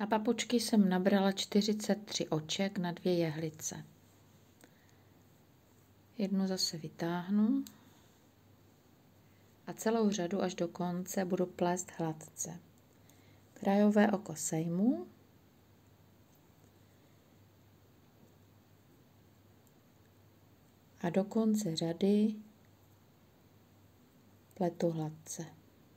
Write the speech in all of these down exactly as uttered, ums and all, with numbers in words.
Na papučky jsem nabrala čtyřicet tři oček na dvě jehlice. Jednu zase vytáhnu a celou řadu až do konce budu plést hladce. Krajové oko sejmu a do konce řady pletu hladce.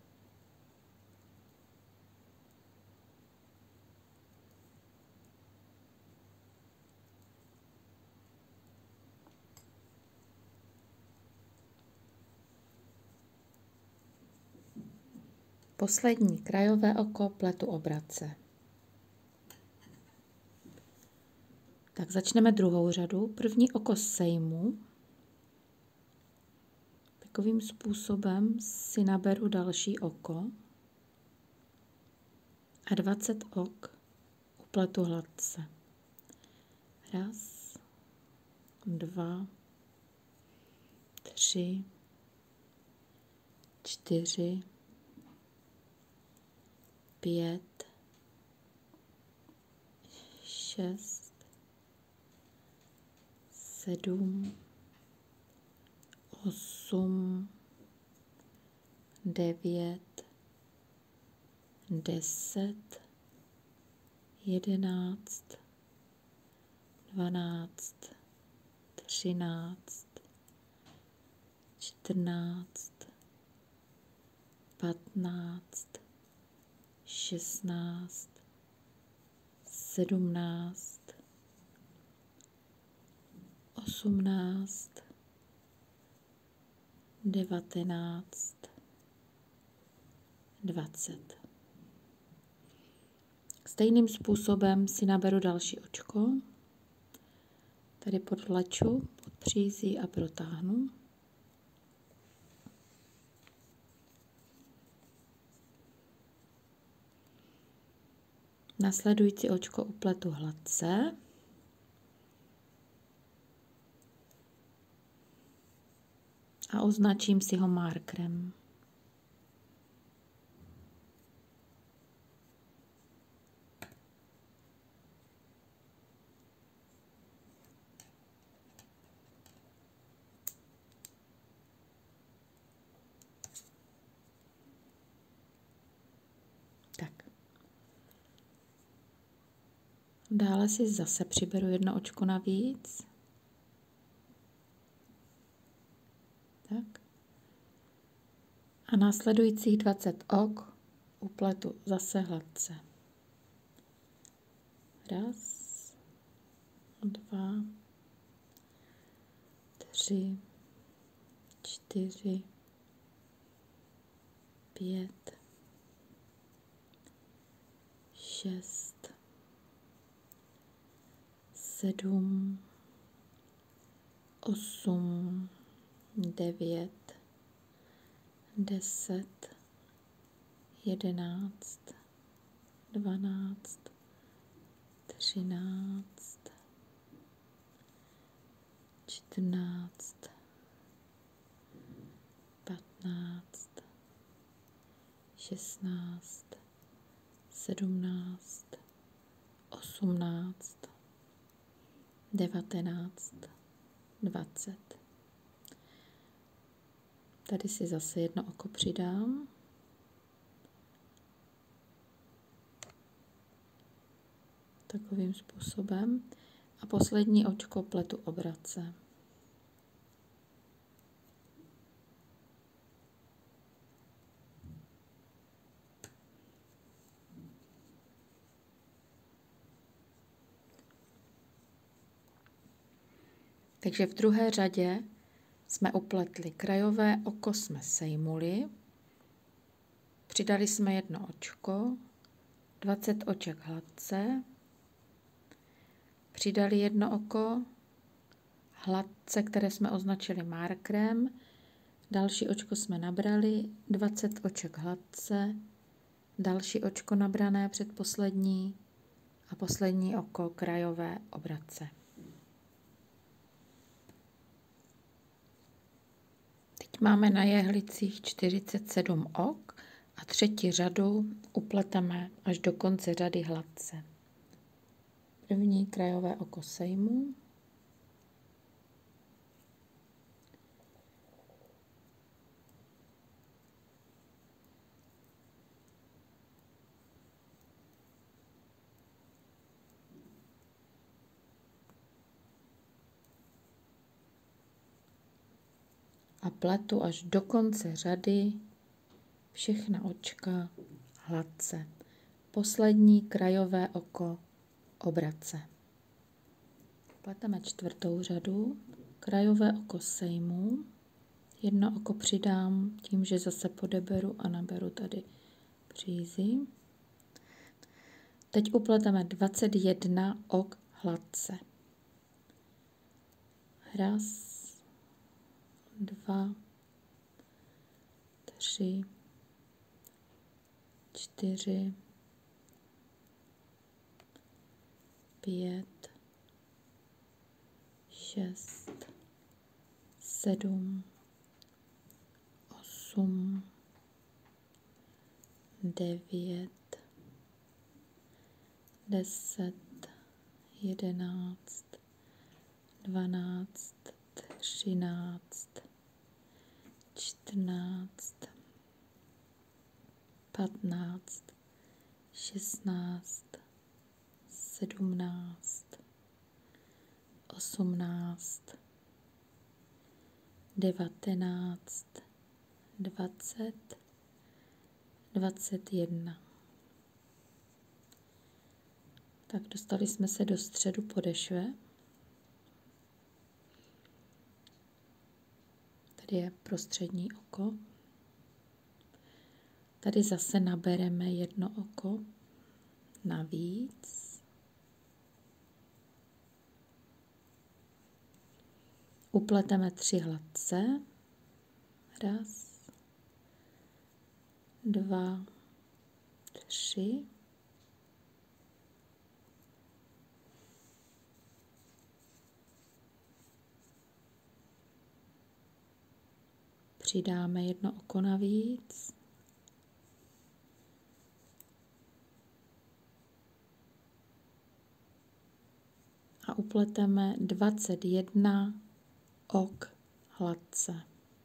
Poslední krajové oko pletu obratce. Tak začneme druhou řadu. První oko sejmu. Takovým způsobem si naberu další oko a dvacet ok upletu hladce. Raz, dva, tři, čtyři, pět, šest, sedm, osm, devět, deset, jedenáct, dvanáct, třináct, čtrnáct, patnáct, šestnáct, sedmnáct, osmnáct, devatenáct, dvacet. Stejným způsobem si naberu další očko. Tady podvleču, pod přízí a protáhnu. Následující očko upletu hladce. A označím si ho markerem. Tak. Dále si zase přiberu jedno očko navíc. Tak. A následujících dvacet ok upletu zase hladce. Raz, dva, tři, čtyři, pět, šest, sedm, osm, devět, deset, jedenáct, dvanáct, třináct, čtrnáct, patnáct, šestnáct, sedmnáct, osmnáct, devatenáct, dvacet. Tady si zase jedno oko přidám. Takovým způsobem. A poslední očko pletu obratce. Takže v druhé řadě jsme upletli krajové oko, jsme sejmuli, přidali jsme jedno očko, dvacet oček hladce, přidali jedno oko hladce, které jsme označili markerem, další očko jsme nabrali, dvacet oček hladce, další očko nabrané předposlední a poslední oko krajové obratce. Teď máme na jehlicích čtyřicet sedm ok A třetí řadu upleteme až do konce řady hladce. První krajové oko sejmu. A pletu až do konce řady všechna očka hladce. Poslední krajové oko obrace. Pleteme čtvrtou řadu, krajové oko sejmu, jedno oko přidám tím, že zase podeberu a naberu tady přízy. Teď upleteme dvacet jedna ok hladce. Raz, dva, tři, čtyři, pět, šest, sedm, osm, devět, deset, jedenáct, dvanáct, třináct, čtrnáct, patnáct, šestnáct, sedmnáct, osmnáct, devatenáct, dvacet, dvacet jedna. Tak dostali jsme se do středu podešve. Tady je prostřední oko. Tady zase nabereme jedno oko navíc. Upleteme tři hladce. Raz, dva, tři. Přidáme jedno oko navíc. A upleteme dvacet jedna ok hladce.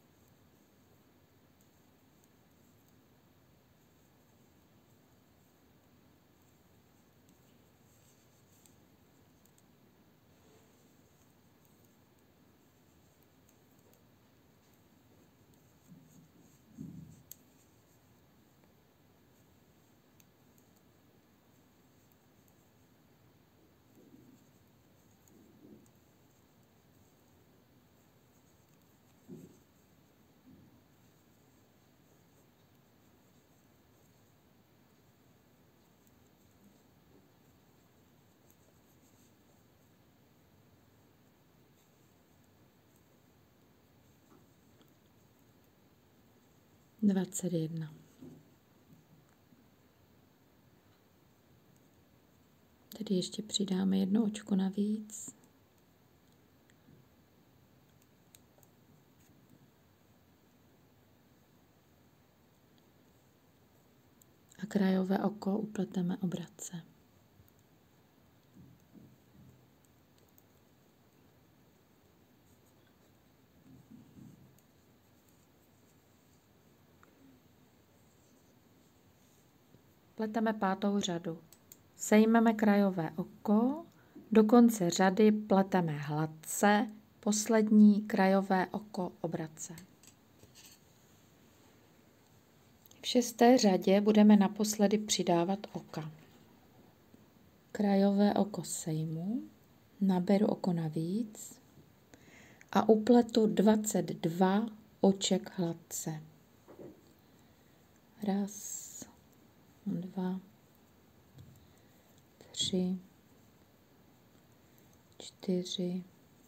dvacet jedna. Tady ještě přidáme jedno očko navíc. A krajové oko upleteme obratce. Pleteme pátou řadu. Sejmeme krajové oko, do konce řady pleteme hladce, poslední krajové oko obratce. V šesté řadě budeme naposledy přidávat oka. Krajové oko sejmu, naberu oko navíc a upletu dvacet dva oček hladce. Raz, dva, tři, čtyři,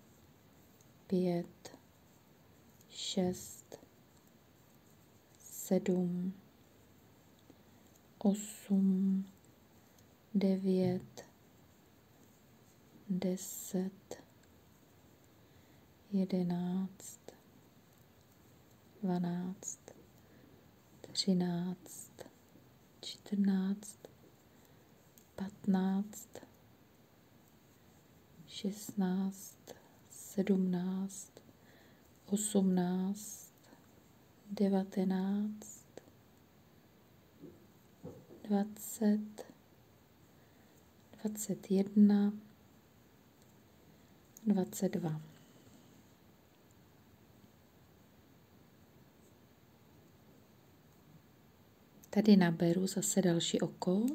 pět, šest, sedm, osm, devět, deset, jedenáct, dvanáct, třináct, čtrnáct, patnáct, šestnáct, sedmnáct, osmnáct, devatenáct, dvacet, dvacet jedna, dvacet dva. Tady naberu zase další oko.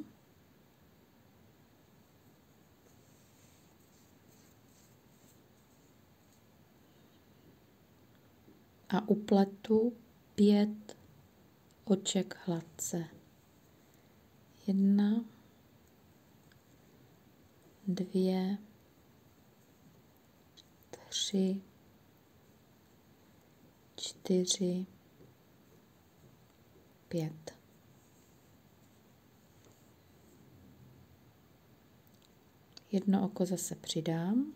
A upletu pět oček hladce. Jedna, dvě, tři, čtyři, pět. Jedno oko zase přidám.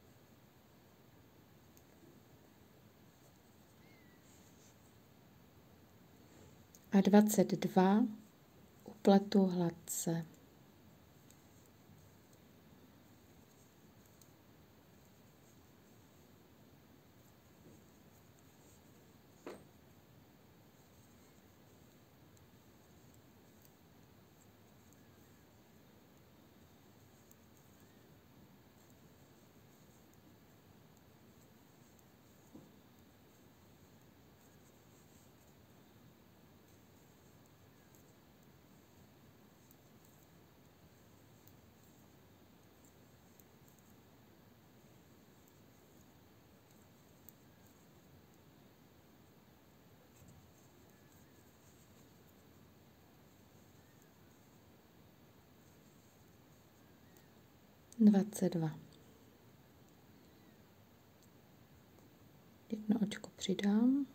A dvacet dva upletu hladce. dvacet dva. Jedno očko přidám.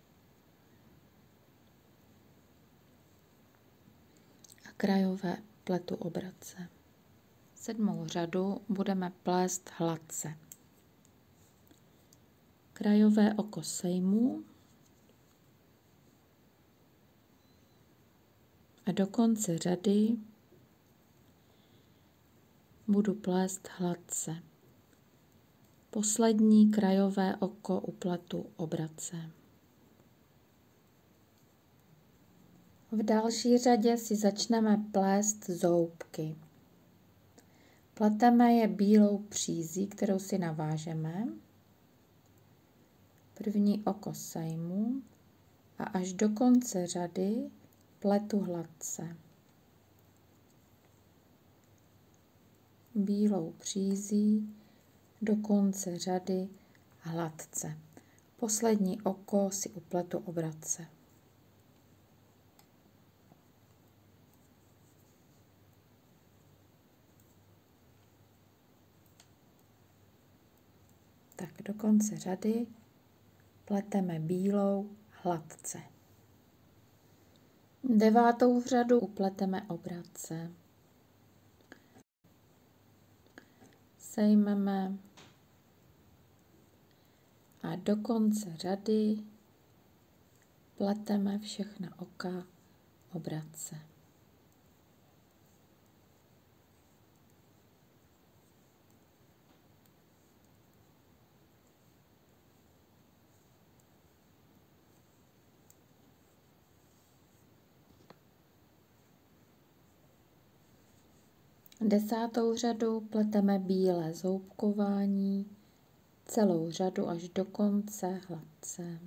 A krajové pletu obrace. Sedmou řadu budeme plést hladce. Krajové oko sejmu a do konce řady budu plést hladce. Poslední krajové oko upletu obrace. V další řadě si začneme plést zoubky. Pleteme je bílou přízí, kterou si navážeme. První oko sejmu a až do konce řady pletu hladce. Bílou přízí do konce řady hladce. Poslední oko si upletu obrace. Tak do konce řady pleteme bílou hladce. Devátou řadu upleteme obrace. Sejmeme a do konce řady pleteme všechna oka obrace. Desátou řadu pleteme bílé zoubkování, celou řadu až do konce hladce.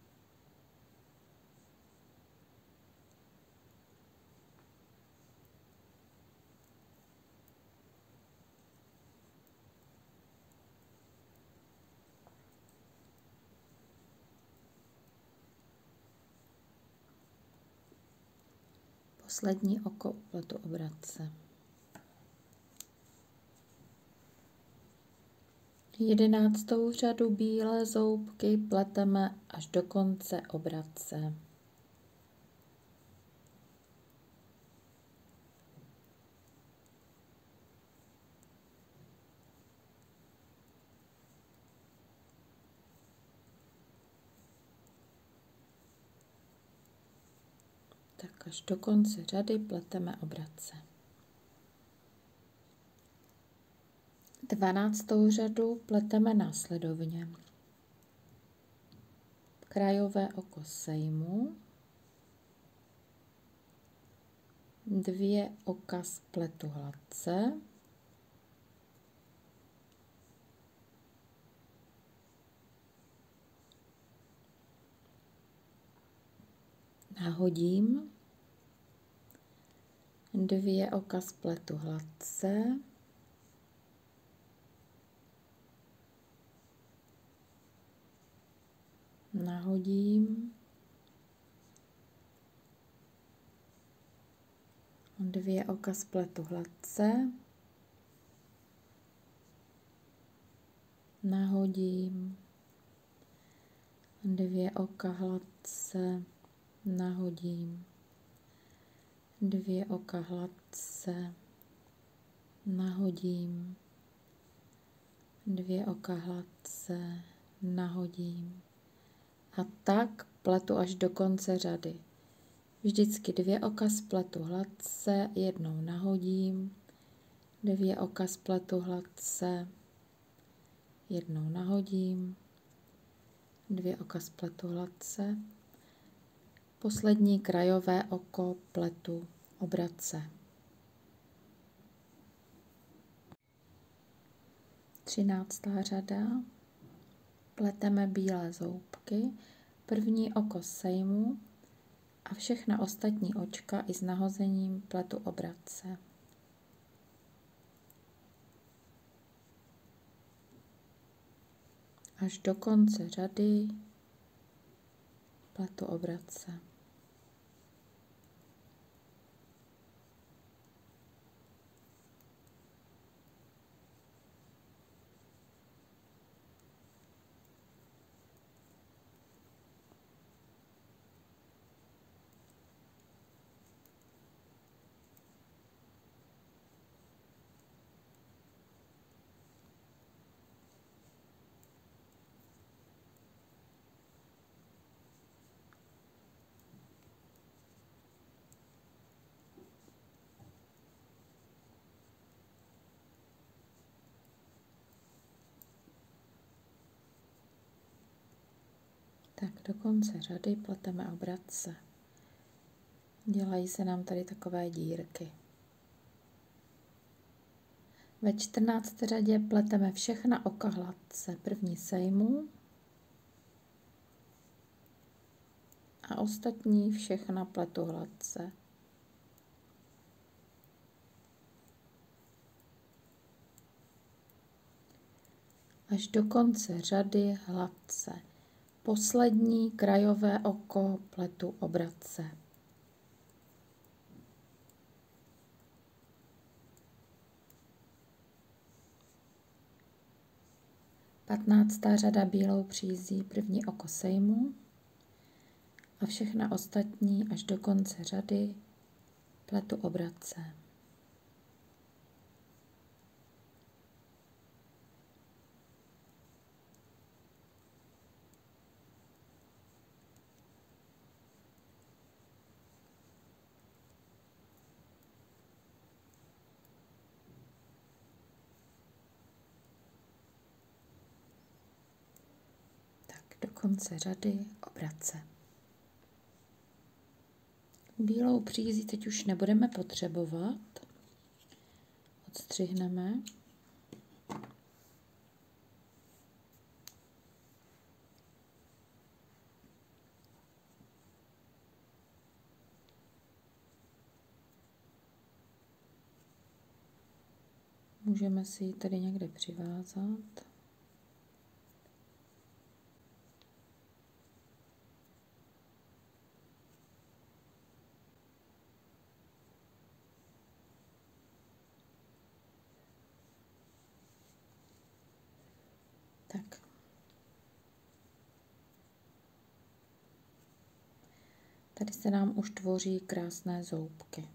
Poslední oko upletu obrace. Jedenáctou řadu bílé zoubky pleteme až do konce obrace. až do konce řady pleteme obratce. Dvanáctou řadu pleteme následovně. Krajové oko sejmu, dvě oka spletu hladce, nahodím, dvě oka spletu hladce, nahodím, dvě oka spletu hladce, nahodím, dvě oka hladce, nahodím, dvě oka hladce, nahodím, dvě oka hladce, nahodím. A tak pletu až do konce řady. Vždycky dvě oka spletu hladce, jednou nahodím, dvě oka spletu hladce, jednou nahodím, dvě oka spletu hladce, poslední krajové oko pletu obratce. Třináctá řada. Pleteme bílé zoubky, první oko sejmu a všechna ostatní očka i s nahozením pletu obratce. Až do konce řady pletu obratce. Tak do konce řady pleteme obratce. Dělají se nám tady takové dírky. Ve čtrnácté řadě pleteme všechna oka hladce. První sejmu a ostatní všechna pletu hladce. Až do konce řady hladce. Poslední krajové oko pletu obratce. patnáctá řada bílou přízí, první oko sejmu a všechna ostatní až do konce řady pletu obratce. Do konce řady obratce. Bílou přízí teď už nebudeme potřebovat. Odstřihneme. Můžeme si ji tady někde přivázat. Tak. Tady se nám už tvoří krásné zoubky.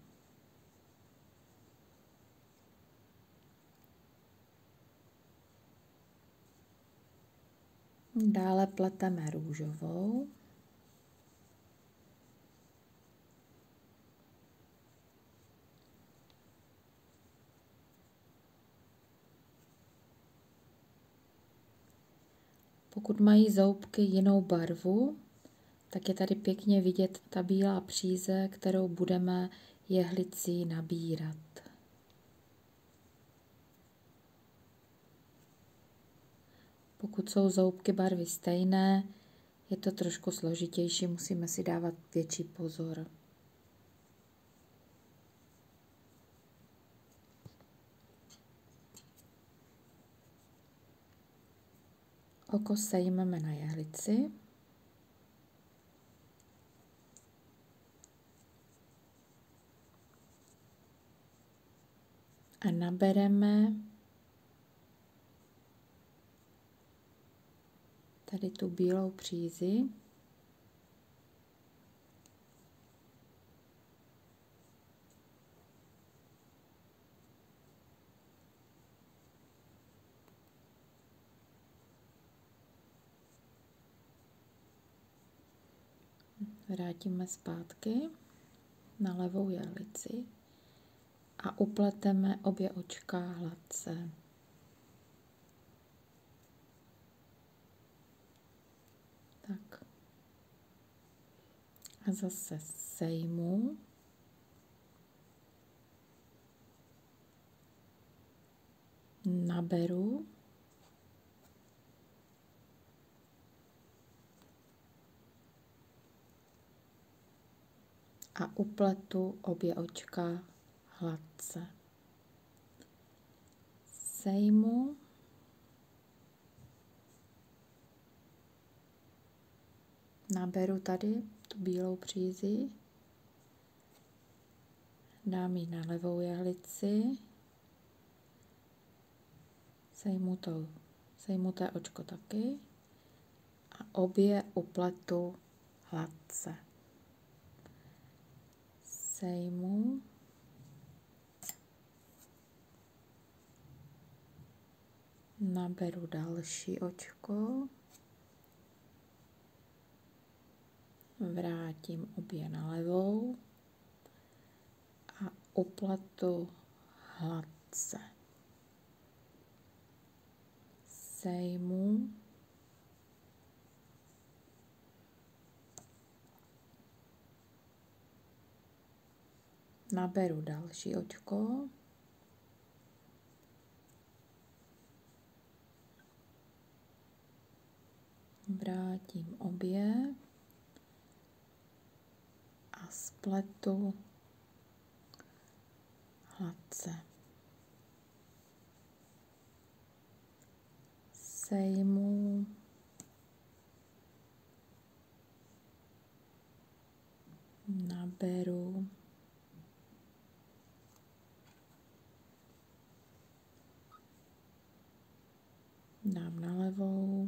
Dále pleteme růžovou. Pokud mají zoubky jinou barvu, tak je tady pěkně vidět ta bílá příze, kterou budeme jehlicí nabírat. Pokud jsou zoubky barvy stejné, je to trošku složitější, musíme si dávat větší pozor. Oko sejmeme na jehlici. A nabereme tady tu bílou přízi. Vrátíme zpátky na levou jehlici a upleteme obě očka hladce. Tak. A zase sejmu. Naberu. A upletu obě očka hladce. Sejmu. Naberu tady tu bílou přízi. Dám ji na levou jehlici. Sejmu to, sejmu té očko taky. A obě upletu hladce. Sejmu. Naberu další očko. Vrátím obě na levou. A upletu hladce. Sejmu. Naberu další očko. Vrátím obě a spletu hladce. Sejmu. Naberu. Dám na levou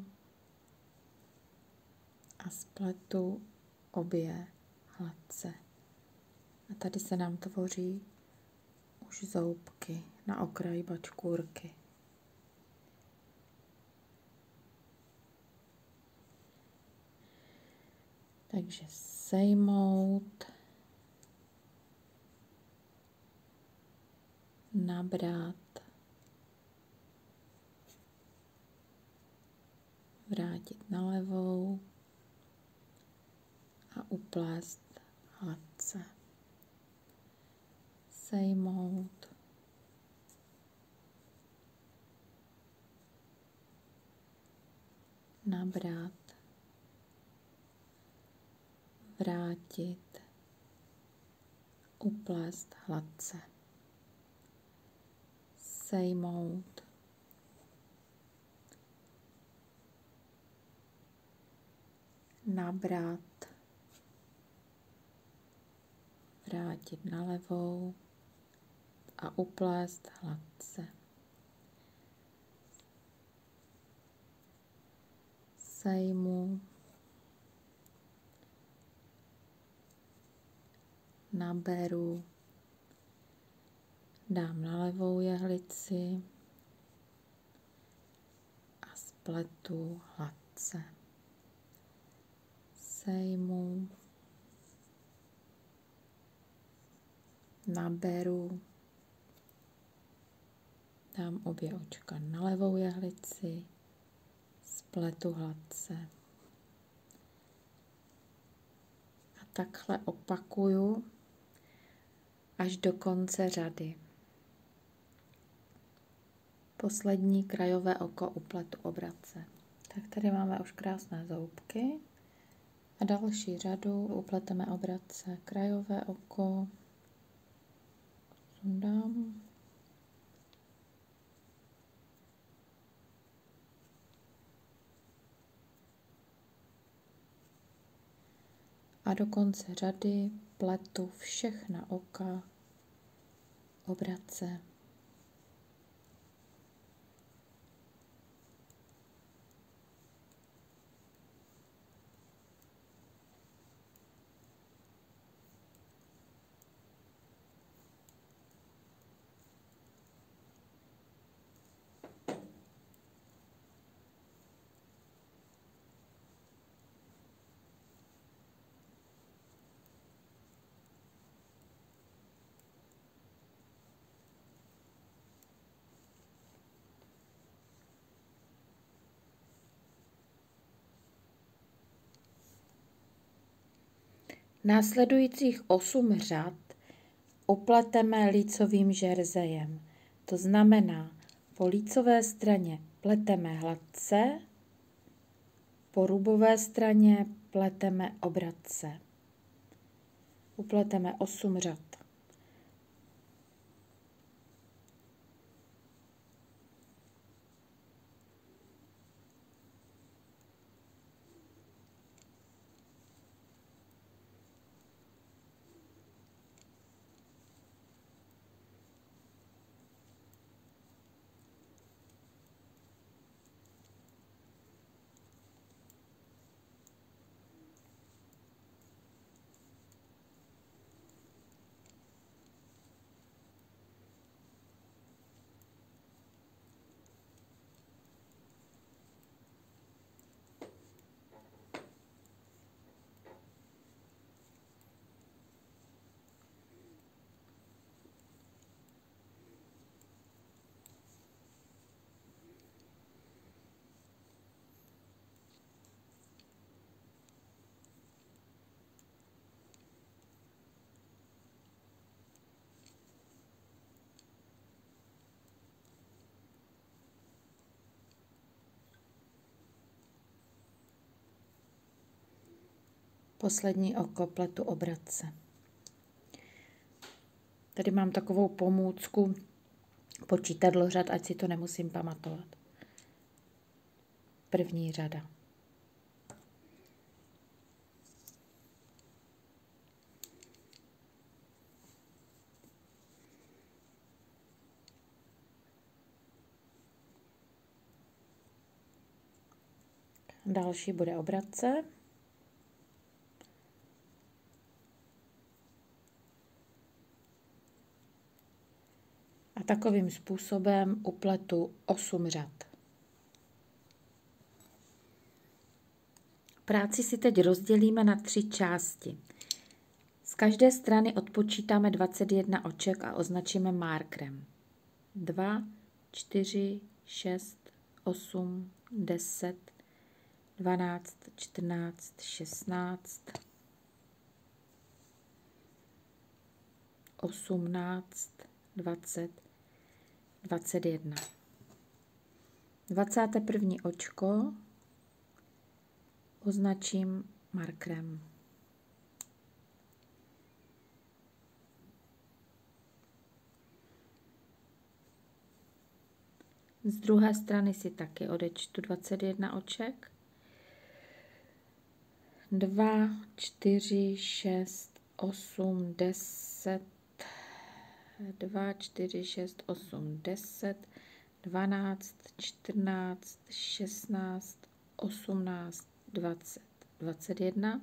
a spletu obě hladce. A tady se nám tvoří už zoubky na okraji bačkůrky. Takže sejmout, nabrat, vrátit na levou a uplést hladce. Sejmout, nabrat, vrátit, uplést hladce. Sejmout, nabrat, vrátit na levou a uplést hladce. Sejmu, naberu, dám na levou jehlici a spletu hladce. Sejmu, naberu, dám obě očka na levou jehlici, spletu pletu hladce. A takhle opakuju až do konce řady. Poslední krajové oko upletu obratce. Tak tady máme už krásné zoubky. A další řadu upleteme obratce. Krajové oko. Sundám. A do konce řady pletu všechna oka obratce. Následujících osm řad upleteme lícovým žerzejem. To znamená, po lícové straně pleteme hladce, po rubové straně pleteme obratce. Upleteme osm řad. Poslední oko pletu obratce. Tady mám takovou pomůcku, počítadlo řad, ať si to nemusím pamatovat. První řada. Další bude obratce. A takovým způsobem upletu osm řad. Práci si teď rozdělíme na tři části. Z každé strany odpočítáme dvacet jedna oček a označíme markerem. dva, čtyři, šest, osm, deset, dvanáct, čtrnáct, šestnáct, osmnáct, dvacet, dvacet jedna. dvacáté první očko označím markerem. Z druhé strany si taky odečtu dvacet jedna oček. dva, čtyři, šest, osm, deset, dva, čtyři, šest, osm, deset, dvanáct, čtrnáct, šestnáct, osmnáct, dvacet, dvacet jedna.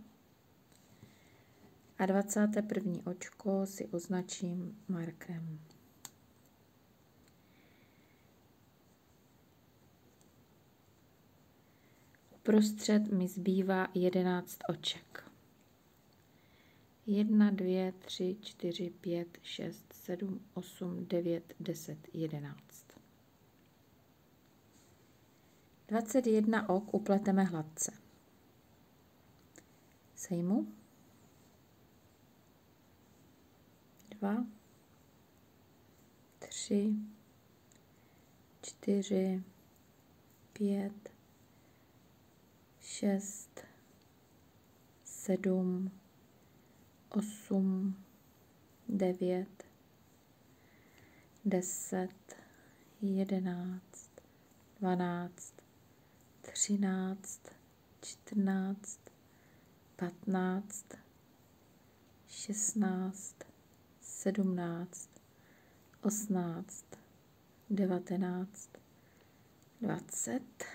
A dvacáté první očko si označím markerem. Uprostřed mi zbývá jedenáct oček. jedna, dva, tři, čtyři, pět, šest, sedm, osm, devět, deset, jedenáct. dvacet jedna ok upleteme hladce. Sejmu. Dva, tři, čtyři, pět, šest, sedm, osm, devět, deset, jedenáct, dvanáct, třináct, čtrnáct, patnáct, šestnáct, sedmnáct, osmnáct, devatenáct, dvacet.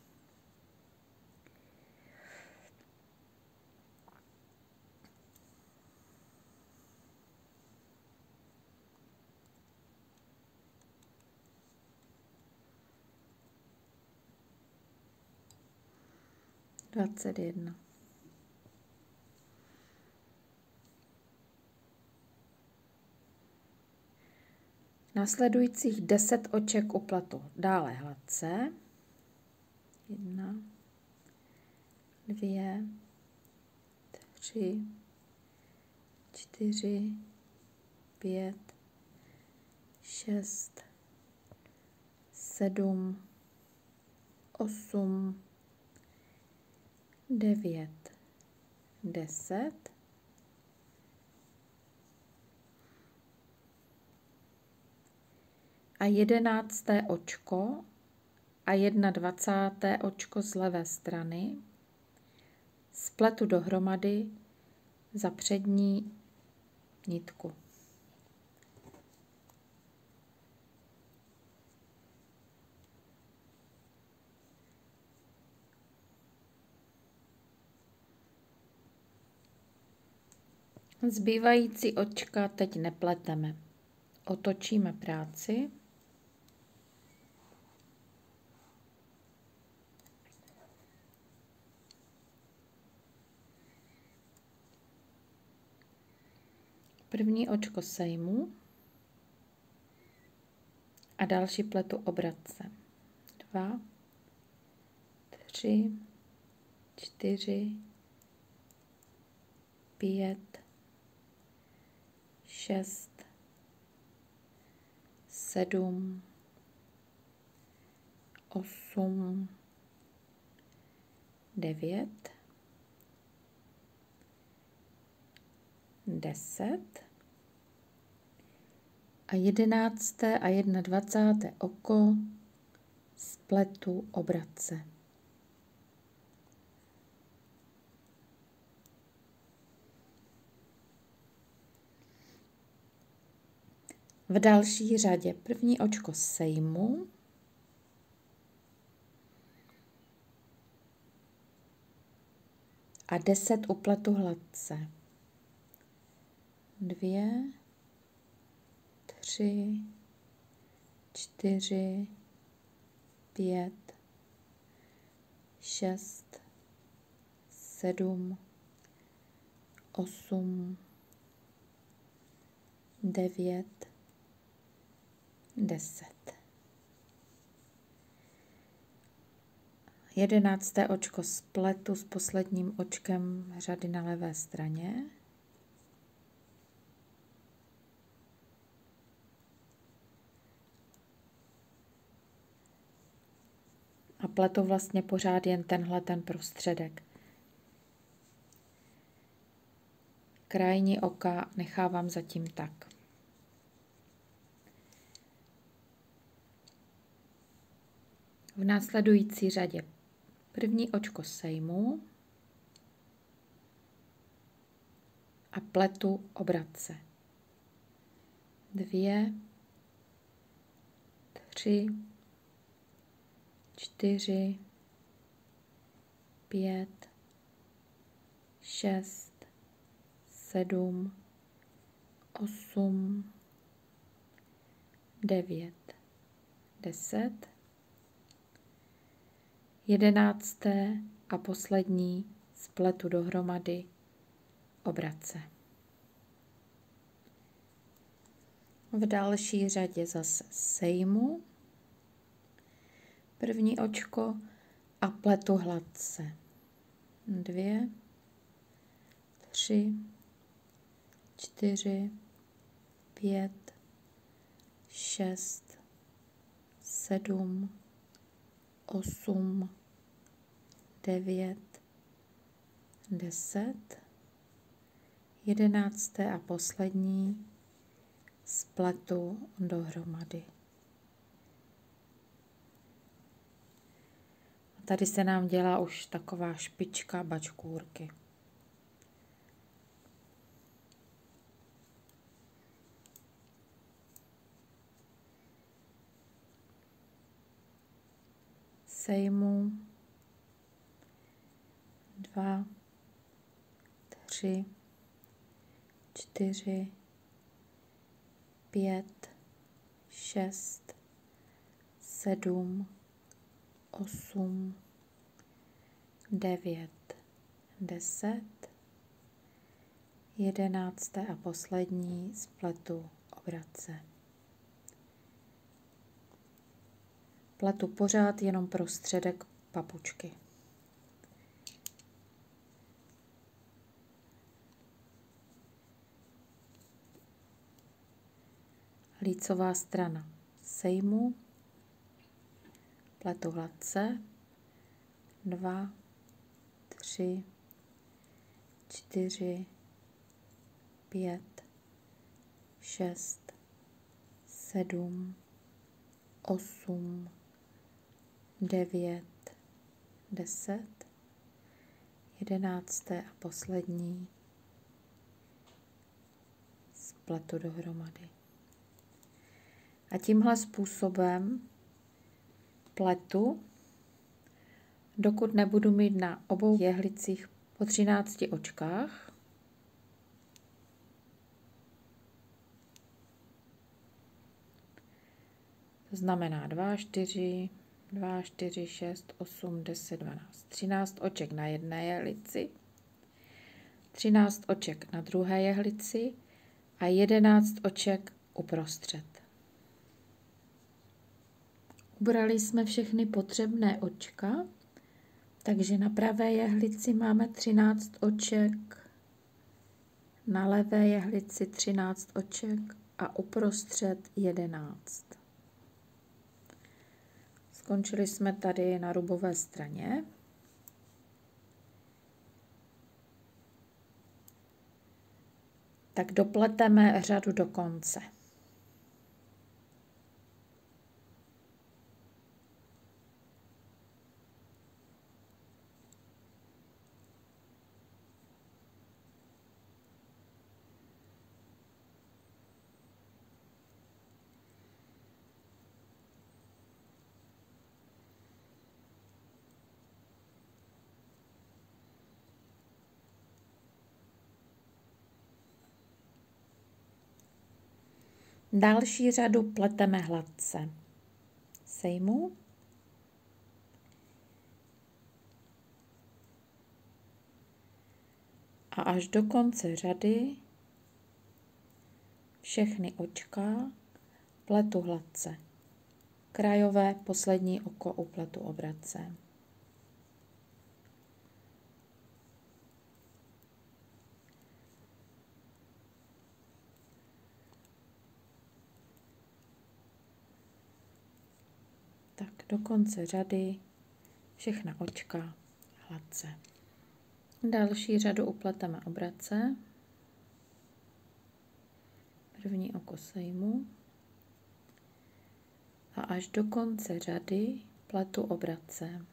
Dvacet jedna. Následujících deset oček upletu dále hladce. Jedna, dvě, tři, čtyři, pět, šest, sedm, osm, devět, deset. A jedenácté očko a jedna dvacáté očko z levé strany spletu dohromady za přední nitku. Zbývající očka teď nepleteme. Otočíme práci. První očko sejmu a další pletu obratce. Dva, tři, čtyři, pět, šest, sedm, osm, devět, deset a jedenácté a jedna dvacáté oko spletu obratce. V další řadě první očko sejmu a deset upletu hladce. Dvě, tři, čtyři, pět, šest, sedm, osm, devět, deset. Jedenácté očko spletu s posledním očkem řady na levé straně. A pletu vlastně pořád jen tenhle ten prostředek. Krajní oka nechávám zatím tak. V následující řadě první očko sejmu a pletu obratce. Dvě, tři, čtyři, pět, šest, sedm, osm, devět, deset, jedenácté a poslední spletu dohromady obratce. V další řadě zase sejmu první očko a pletu hladce. Dvě, tři, čtyři, pět, šest, sedm, osm, devět, deset, jedenácté a poslední spletu dohromady. Tady se nám dělá už taková špička bačkůrky. Sejmu dva, tři, čtyři, pět, šest, sedm, osm, devět, deset, jedenácté a poslední spletu obrace. Pletu pořád jenom prostředek papučky. Lícová strana sejmu, pletu hladce, dva, tři, čtyři, pět, šest, sedm, osm, devět, deset, jedenácté a poslední spletu dohromady. A tímhle způsobem pletu, dokud nebudu mít na obou jehlicích po třinácti očkách. To znamená dva, čtyři, dva, čtyři, šest, osm, deset, dvanáct. třináct oček na jedné jehlici, třináct oček na druhé jehlici a jedenáct oček uprostřed. Ubrali jsme všechny potřebné očka, takže na pravé jehlici máme třináct oček, na levé jehlici třináct oček a uprostřed jedenáct. Skončili jsme tady na rubové straně. Tak dopleteme řadu do konce. Další řadu pleteme hladce. Sejmu. A až do konce řady všechny očka pletu hladce. Krajové poslední oko upletu obrace. Tak do konce řady všechna očka hladce. Další řadu upleteme obrace. První oko sejmu. A až do konce řady pletu obrace.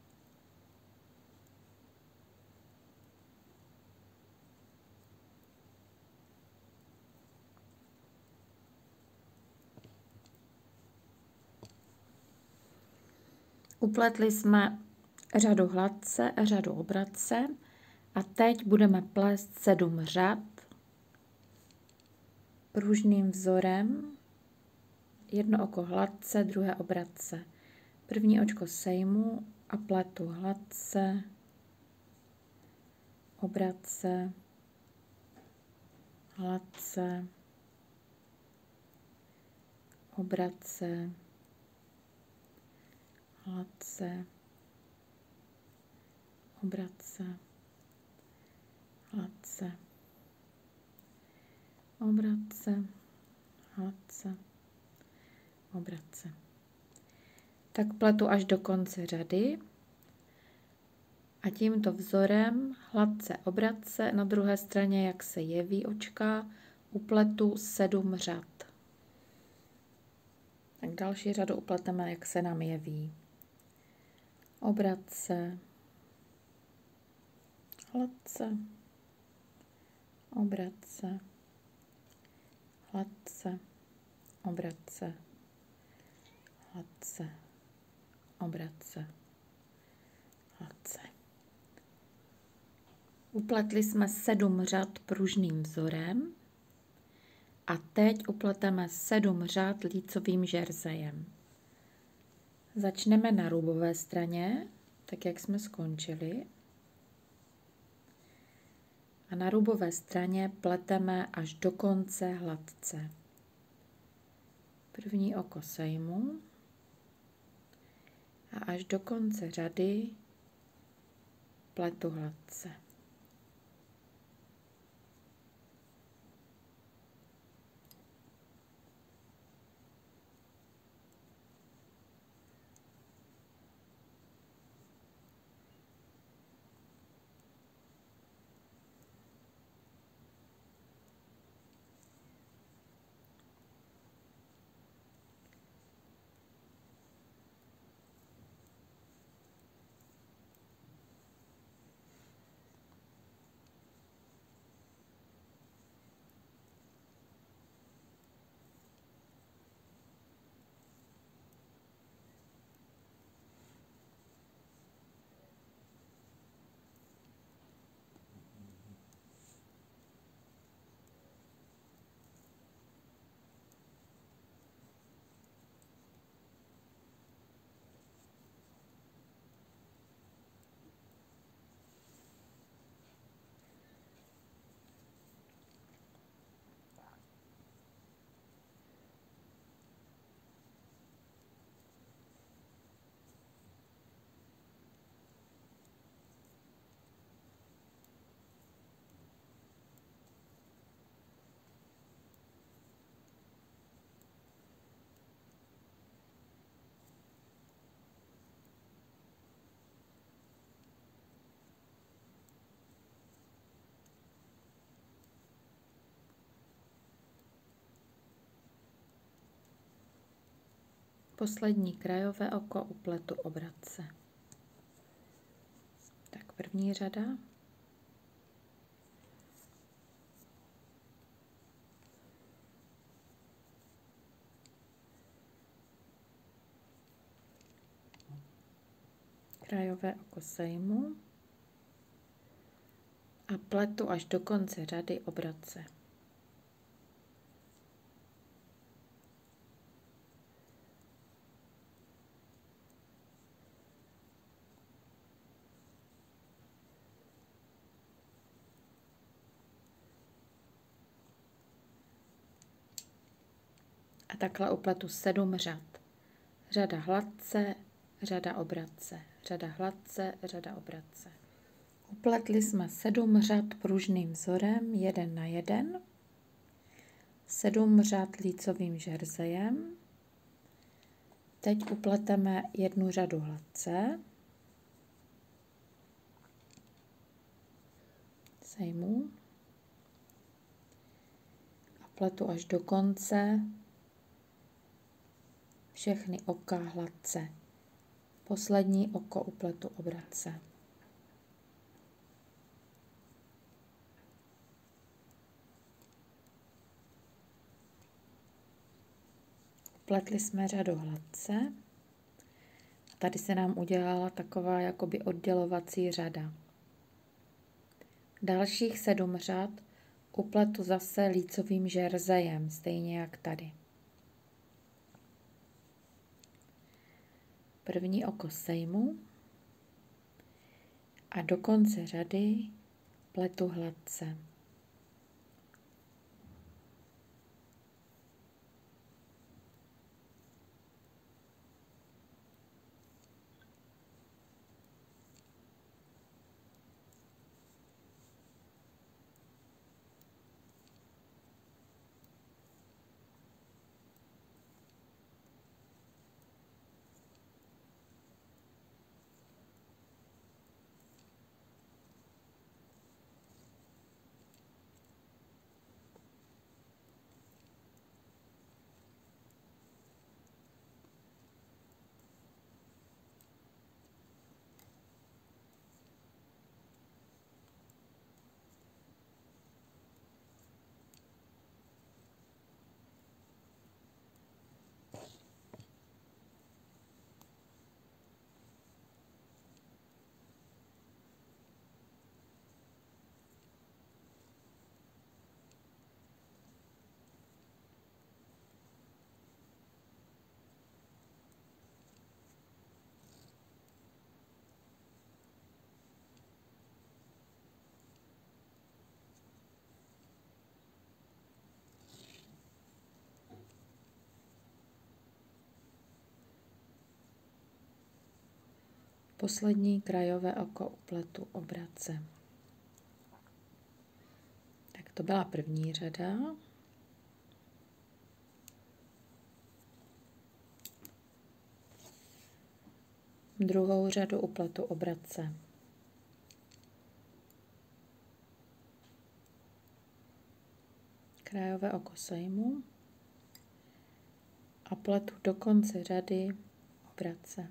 Upletli jsme řadu hladce a řadu obrace a teď budeme plést sedm řad pružným vzorem. Jedno oko hladce, druhé obrace. První očko sejmu a pletu hladce, obrace, hladce, obrace, hladce, obratce, hladce, obratce, hladce, obratce. Tak pletu až do konce řady a tímto vzorem hladce, obratce, na druhé straně, jak se jeví očka, upletu sedm řad. Tak další řadu upleteme, jak se nám jeví. Obratce, hladce, obratce, hladce, obratce, hladce, obratce, hladce. Upletli jsme sedm řad pružným vzorem a teď upleteme sedm řad lícovým žerzejem. Začneme na rubové straně, tak jak jsme skončili. A na rubové straně pleteme až do konce hladce. První oko sejmu a až do konce řady pletu hladce. Poslední krajové oko upletu obratce. Tak první řada. Krajové oko sejmu a pletu až do konce řady obratce. A takhle upletu sedm řad. Řada hladce, řada obratce, řada hladce, řada obratce. Upletli jsme sedm řad pružným vzorem, jeden na jeden, sedm řad lícovým žerzejem. Teď upleteme jednu řadu hladce. Sejmu a pletu až do konce všechny oka hladce. Poslední oko upletu obratce. Upletli jsme řadu hladce. A tady se nám udělala taková jakoby oddělovací řada. Dalších sedm řad upletu zase lícovým žerzejem, stejně jak tady. První oko sejmu a do konce řady pletu hladce. poslední krajové oko upletu obratce. Tak to byla první řada. Druhou řadu upletu obratce. Krajové oko sejmu a pletu do konce řady obratce.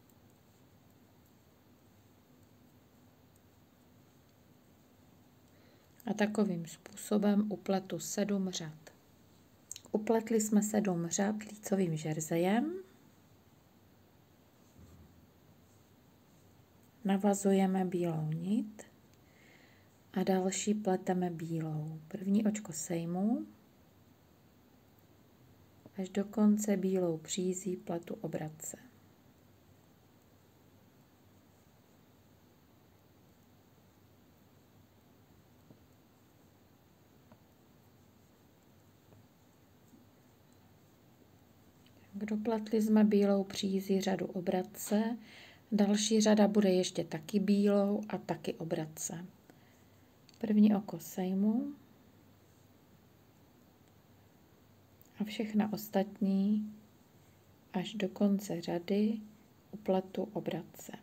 A takovým způsobem upletu sedm řad. Upletli jsme sedm řad lícovým žerzejem. Navazujeme bílou nit a další pleteme bílou. První očko sejmu, až do konce bílou přízí pletu obratce. Dopletli jsme bílou přízí řadu obratce, další řada bude ještě taky bílou a taky obratce. První oko sejmu a všechna ostatní až do konce řady upletu obratce.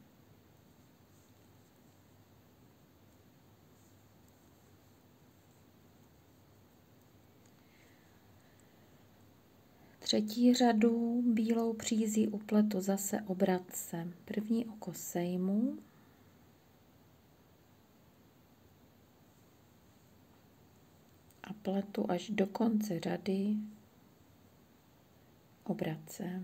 Třetí řadu bílou přízí upletu zase obratce. První oko sejmu a pletu až do konce řady obratce.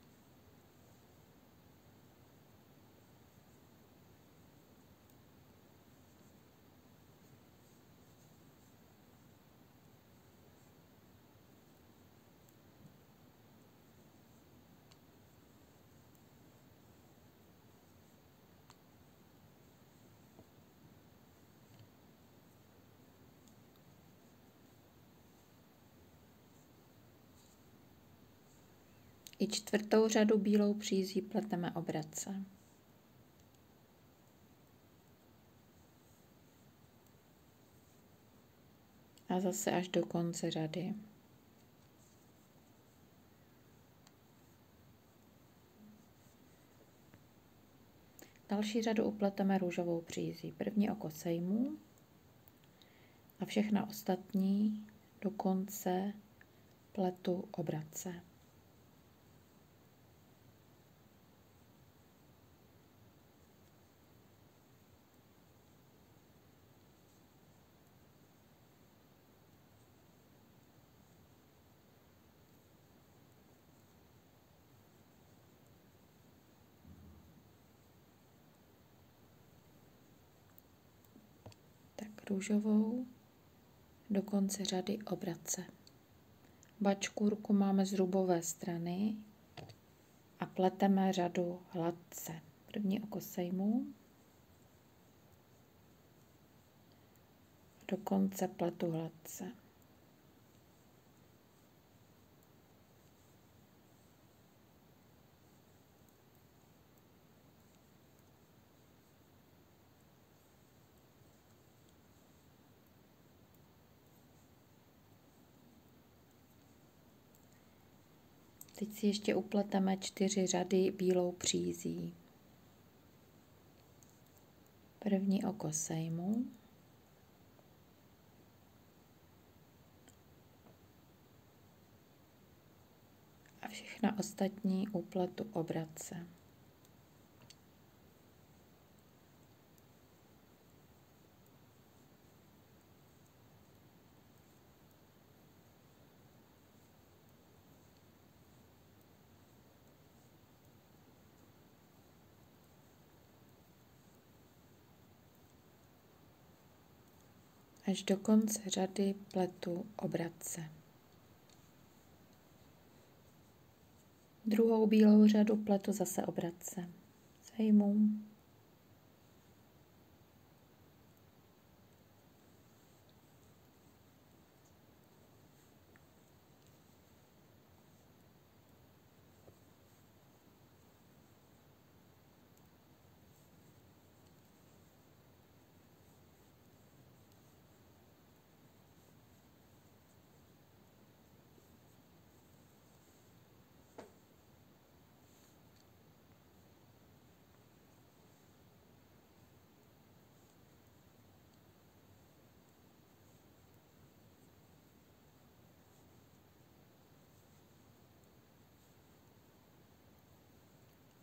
I čtvrtou řadu bílou přízí pleteme obratce. A zase až do konce řady. Další řadu upleteme růžovou přízí. První oko sejmu a všechna ostatní do konce pletu obratce. Růžovou do konce řady obratce. Bačkůrku máme z rubové strany a pleteme řadu hladce. První oko sejmu, do konce pletu hladce. Teď si ještě upleteme čtyři řady bílou přízí. První oko sejmu. A všechna ostatní upletu obratce. Až do konce řady pletu obratce. Druhou bílou řadu pletu zase obratce. Sejmu.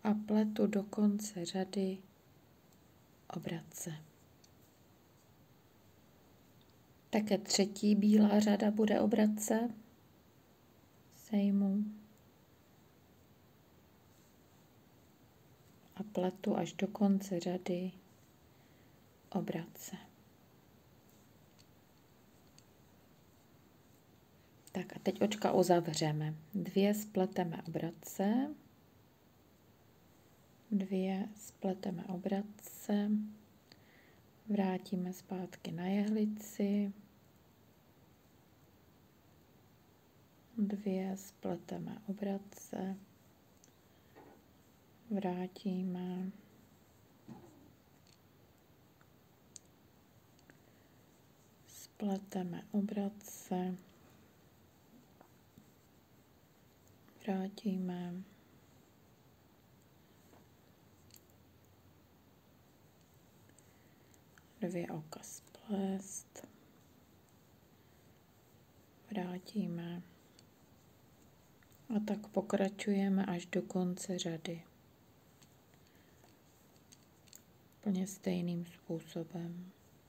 a pletu do konce řady obratce. Také třetí bílá řada bude obratce. Sejmu a pletu až do konce řady obratce. Tak a teď očka uzavřeme. Dvě spleteme obratce, dvě spleteme obratce, vrátíme zpátky na jehlici, dvě spleteme obratce, vrátíme, spleteme obratce, vrátíme, dvě oka splést, vrátíme a tak pokračujeme až do konce řady. Úplně stejným způsobem.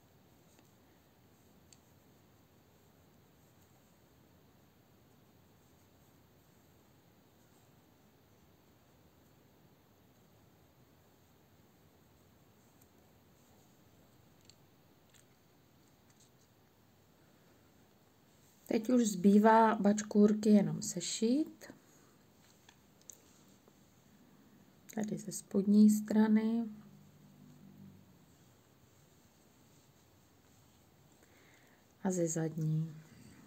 Teď už zbývá bačkůrky jenom sešít. Tady ze spodní strany. A ze zadní.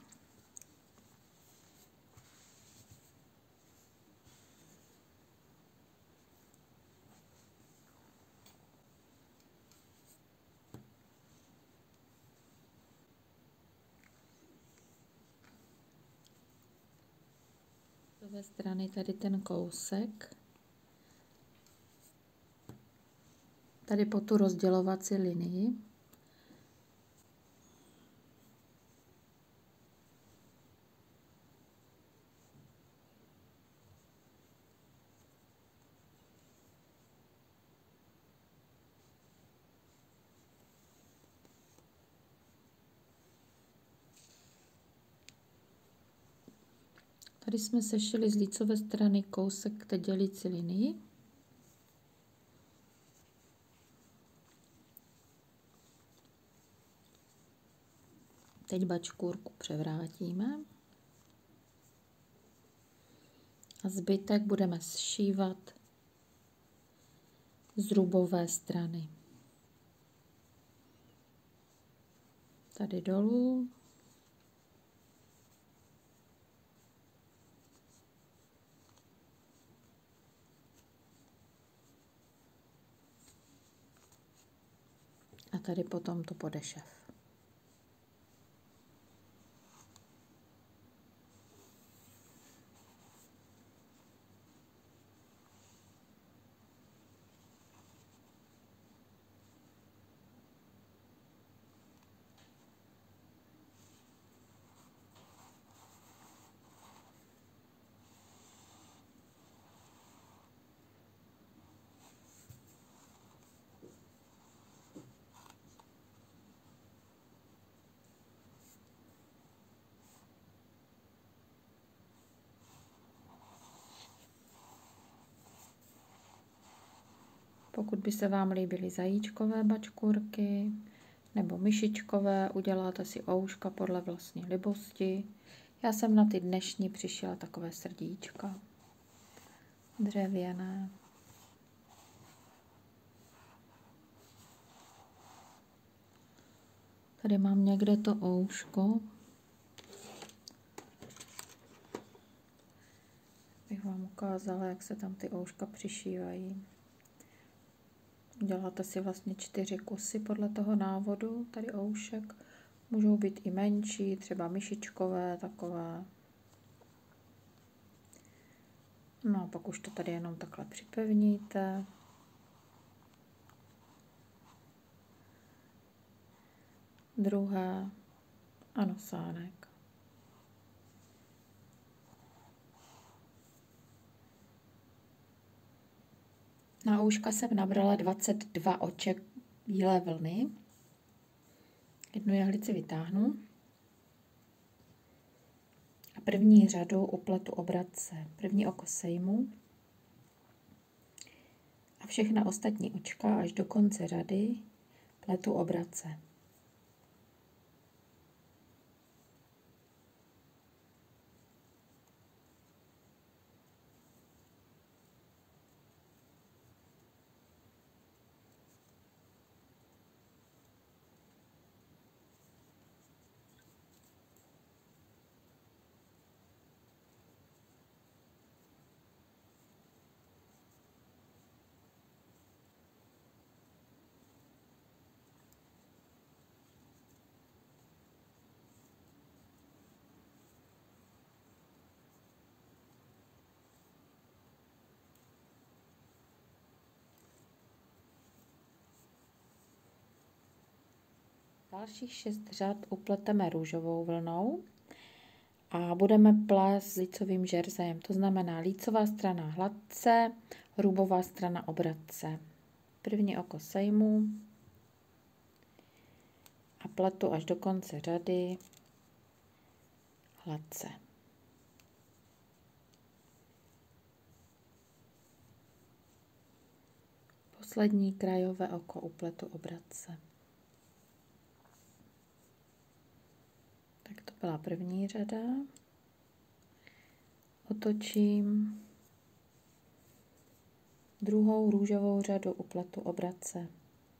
Ze strany tady ten kousek. Tady po tu rozdělovací linii. Tady jsme sešili z lícové strany kousek té dělící linii. Teď bačkůrku převrátíme. A zbytek budeme sšívat z rubové strany. Tady dolů. A tady potom to podešev. Pokud by se vám líbily zajíčkové bačkůrky nebo myšičkové, uděláte si ouška podle vlastní libosti. Já jsem na ty dnešní přišla takové srdíčka. Dřevěné. Tady mám někde to ouško. Bych vám ukázala, jak se tam ty ouška přišívají. Děláte si vlastně čtyři kusy podle toho návodu, tady oušek. Můžou být i menší, třeba myšičkové, takové. No a pak už to tady jenom takhle připevníte. Druhé a nosánek. Na úška jsem nabrala dvacet dva oček bílé vlny. Jednu jehlici vytáhnu. A první řadu upletu obratce. První oko sejmu. A všechna ostatní očka až do konce řady pletu obratce. Dalších šest řad upleteme růžovou vlnou a budeme plést s lícovým žerzajem. To znamená lícová strana hladce, růbová strana obratce. První oko sejmu a pletu až do konce řady hladce. Poslední krajové oko upletu obratce. Tak to byla první řada. Otočím. Druhou růžovou řadu upletu obratce.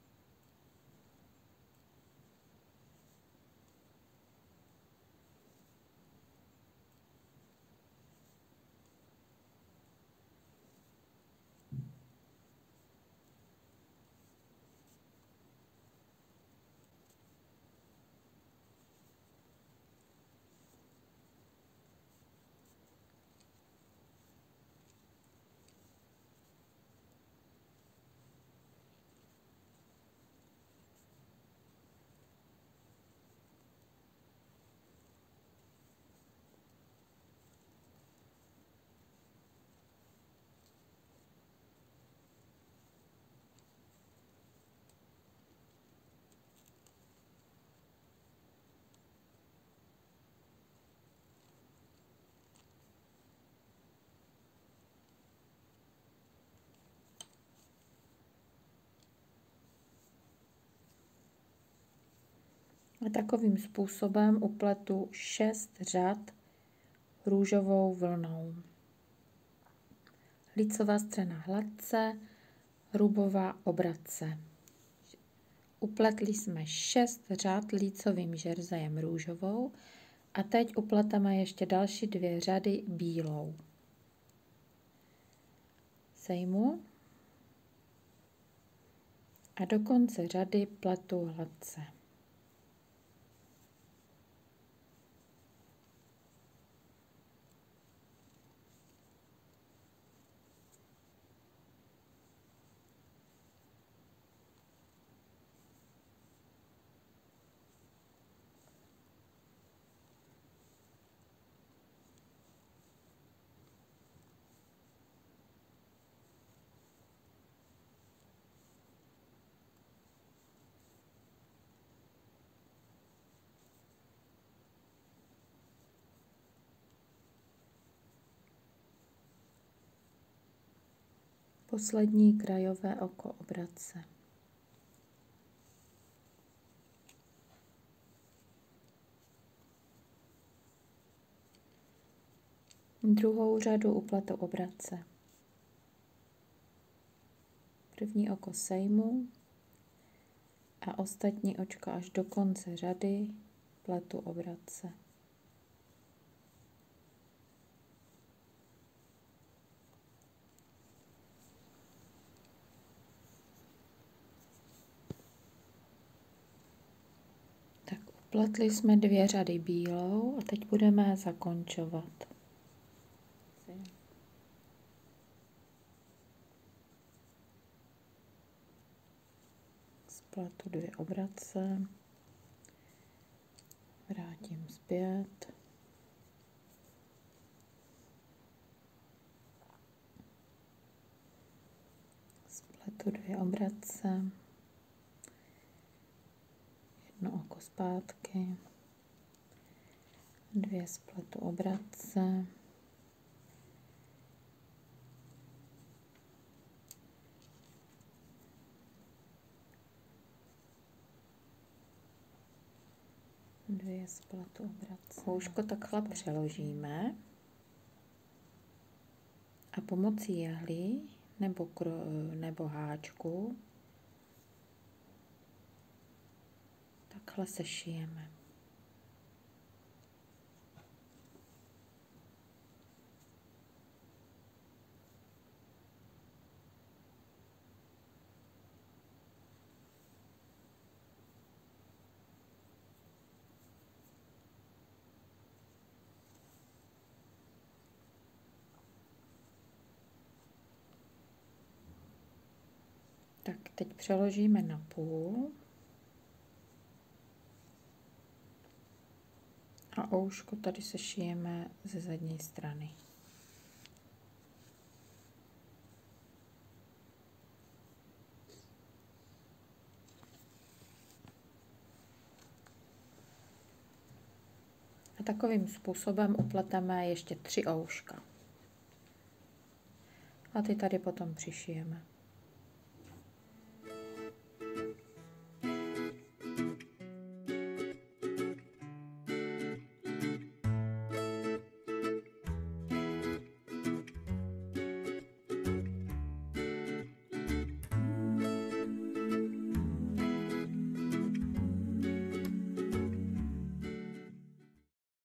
A takovým způsobem upletu šest řad růžovou vlnou. Lícová strana hladce, růbová obratce. Upletli jsme šest řad lícovým žerzajem růžovou a teď upleteme ještě další dvě řady bílou. Sejmu a do konce řady pletu hladce. Poslední krajové oko obratce. Druhou řadu upletu obratce. První oko sejmu a ostatní očka až do konce řady pletu obratce. Tak upletli jsme dvě řady bílou a teď budeme zakončovat. Spletu dvě obratce, vrátím zpět. spletu dvě obratce, jedno oko zpátky, dvě spletu obratce, dvě spletu obratce. Kouško takhle přeložíme a pomocí jehly nebo, kro, nebo háčku takhle sešijeme. Tak teď přeložíme na půl a ouško tady sešijeme ze zadní strany. A takovým způsobem upleteme ještě tři ouška. A ty tady potom přišijeme.